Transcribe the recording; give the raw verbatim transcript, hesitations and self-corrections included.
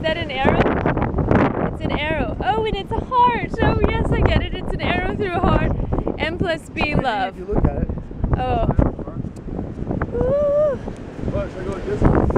that an arrow? It's an arrow. Oh, and it's a heart. Oh, yes, I get it. It's an arrow through a heart. M plus B, love. If you look at it. Oh. Ooh. What, should I go like this?